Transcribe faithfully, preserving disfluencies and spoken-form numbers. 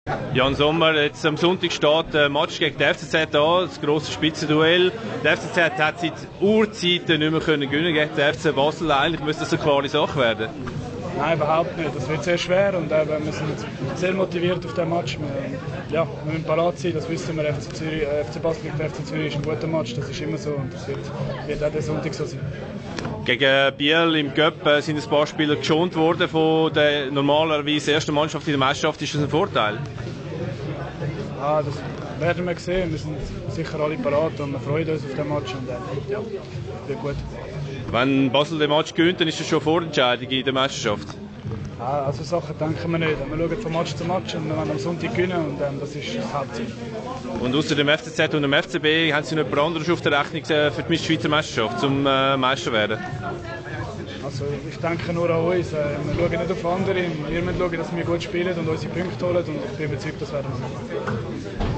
Jan Sommer, jetzt am Sonntag steht ein Match gegen die F C Z an, das grosse Spitzenduell. Der F C Z hat seit Urzeiten nicht mehr können gewinnen gegen den F C Basel. Eigentlich müsste das eine klare Sache werden. Nein, überhaupt nicht. Das wird sehr schwer und eben, wir sind sehr motiviert auf diesen Match. Wir, ja, wir müssen parat sein, das wissen wir. F C, Zürich, äh, F C Basel gegen F C Zürich ist ein guter Match, das ist immer so und das wird, wird auch der Sonntag so sein. Gegen Biel im Cup äh, sind ein paar Spieler geschont worden von der normalerweise ersten Mannschaft in der Meisterschaft. Ist das ein Vorteil? Ah, das werden wir sehen. Wir sind sicher alle parat und wir freuen uns auf den Match und äh, ja, wird gut. Wenn Basel den Match gewinnt, dann ist das schon Vorentscheidung in der Meisterschaft. Ah, also Sachen denken wir nicht. Wir schauen von Match zu Match und wir wollen am Sonntag gewinnen und ähm, das ist das Hauptziel. Und außer dem F C Z und dem F C B haben Sie noch jemand anderes auf der Rechnung für die Schweizer Meisterschaft, um äh, Meister zu werden? Also ich denke nur an uns. Äh, wir schauen nicht auf andere. Wir müssen schauen, dass wir gut spielen und unsere Punkte holen und ich bin überzeugt, das werden wir machen.